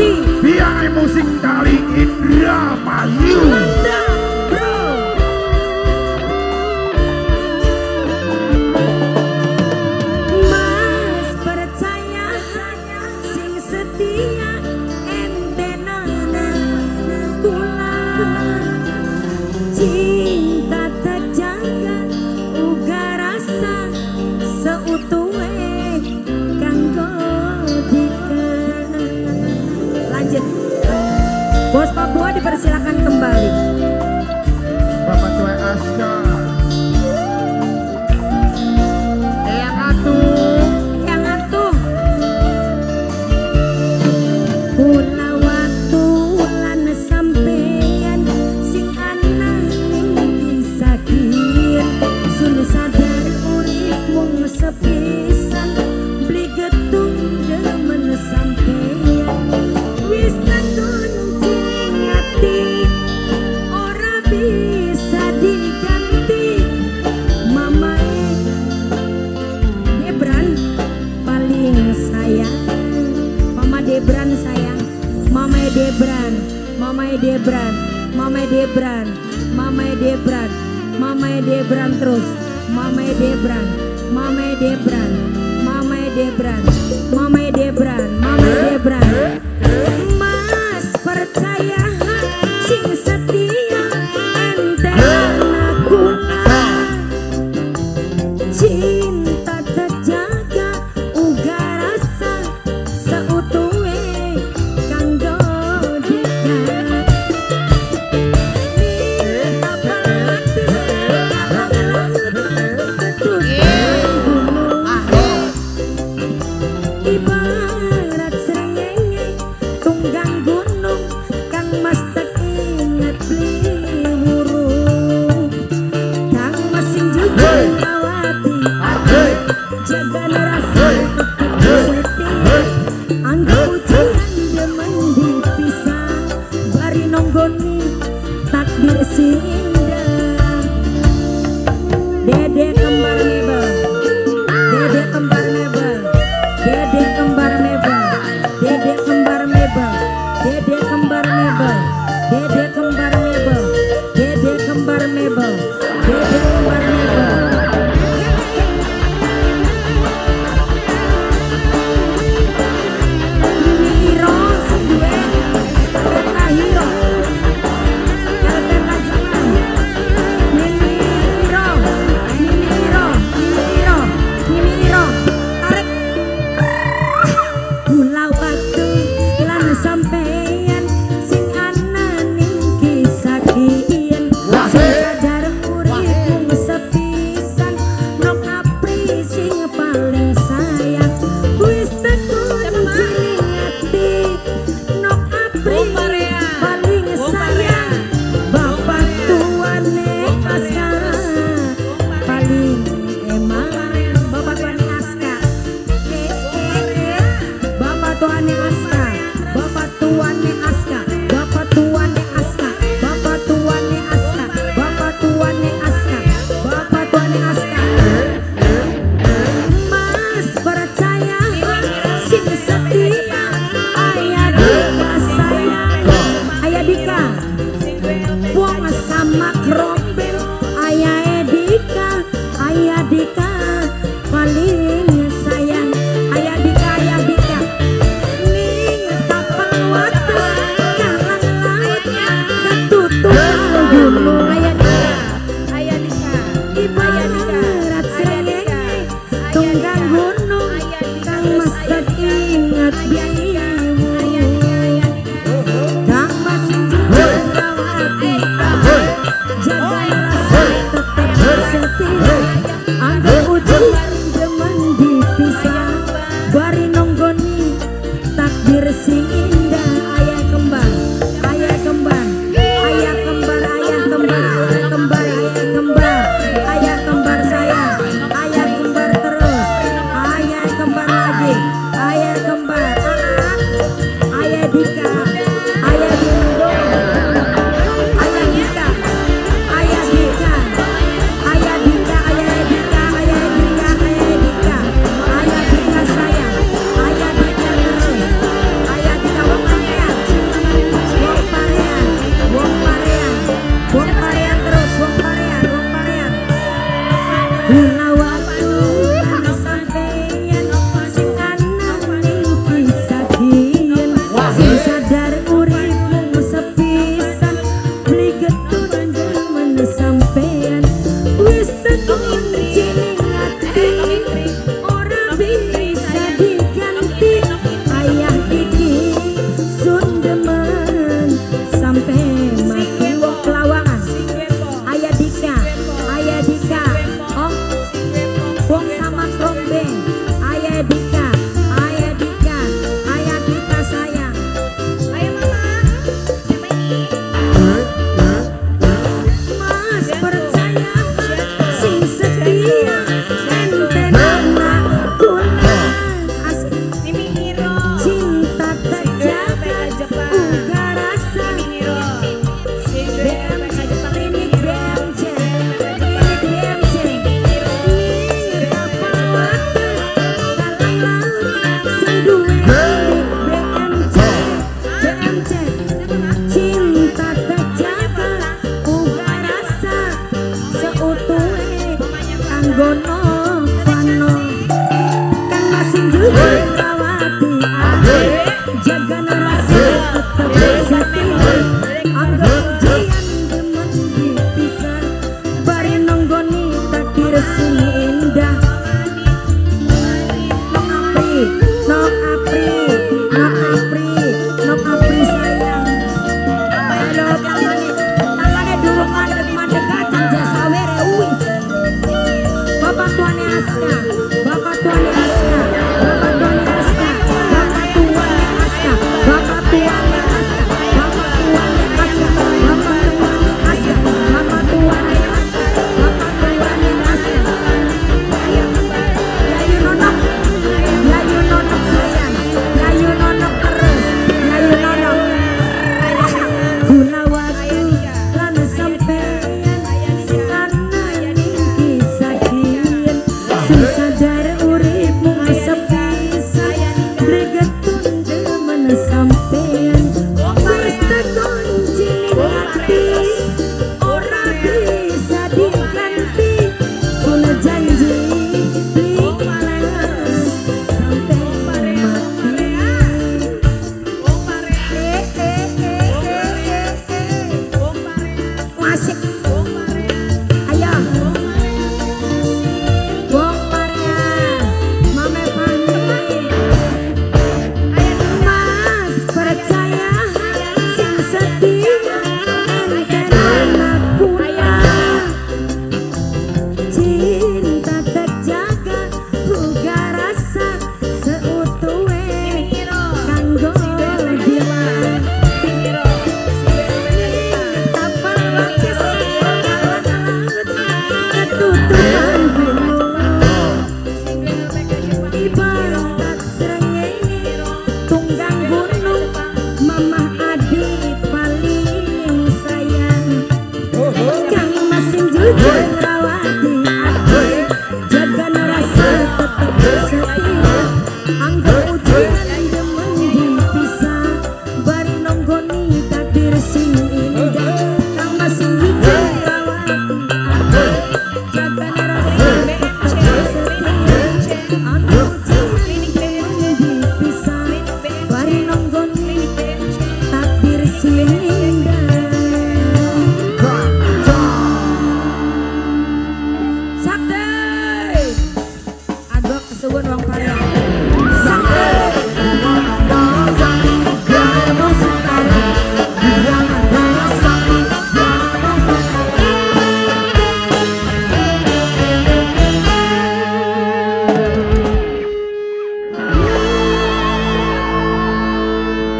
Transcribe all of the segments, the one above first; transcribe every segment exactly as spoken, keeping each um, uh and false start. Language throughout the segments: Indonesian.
Hati biar musik kali Indramayu. Mas percaya sing setia entenana kula cinta terjaga uga rasa seutuhe kanggo diken. Lanjut. Bos Papua dipersilakan kembali. Bapak Tua Aska. Eyang atuh. Yang atuh. Kula waktu lan sampeyan sing ana ning kisah kieu sun sadar urip mung sepisan beli getung demen sampeyan wis terkunci ati ora bisa diganti mamae Debran paling sayang Mama Debran sayang Mamae Debran Mamae Debran Mamae Debran Mamae Debran Mamae Debran terus Mamae Debran Mamae Debran Mamae Debran Mamae Debran Mamae Debran Mas percaya sing setia antena kula cinta terjaga uga rasa seutuhe kanggo dikan. Minta pati ibarat srengenge tunggang gunung kang mas tak inget beli huruf kang masing juga ngawati jaga rasa setia angga ujian demen dipisah bari nonggoni takdir sindah. Dede kembar mebel Dede kembar mebel Dede kembar mebel Dede kembar mebel Dede kembar mebel Dede kembar mebel Dede kembar mebel Dede kembar mebel jujur rawati ati jaga narasi tetap setia anggap ujian demen dipisah bari nonggoni takdir sing indah Nok Apri Nok Apri Nok Apri Nok Apri sayang halo tangannya tangannya durung mandek-mandek kacang jasa were uwis Bapak Tuane Aska Bapak Tuane Aska Bapak Tuane Aska Bapak Tuane Aska Bapak Tuane Aska Bapak Tuane Aska Bapak Tuane Aska Bapak Tuane Aska Bapak Tuane Aska Yayu nonok Yayu nonok sayang Yayu nonok terus Yayu nonok gula waktu lan sampeyan ana ning kisah kian sing sadar uripmu sepisan gregetun demen sampeyan wis tekan cilik ati ora bisa diganti kuna janji ikhlas sampai mati Masik ayo Wong Maria Mame Fani Mas percaya sing setia enten anakku cinta terjaga uga rasa seutuhe kanggo dia tapal lakis ketutupan gunung ibarat srengenge tunggang gunung mamah adik paling sayang kang masing jujur rawati ati jaga narasa tetap setia anggap ujian demen dipisah bari nonggoni takdir sing indah kang masing jujur rawati ati jaga narasa tetap setia anggap ujian demen dipisah bari nonggoni takdir sing indah Sakti agak kesuwun wong Korea Sakti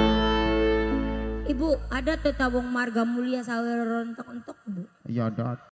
Ibu ada tetawong marga mulia sawer rontok-ontok Bu Iya, Dat.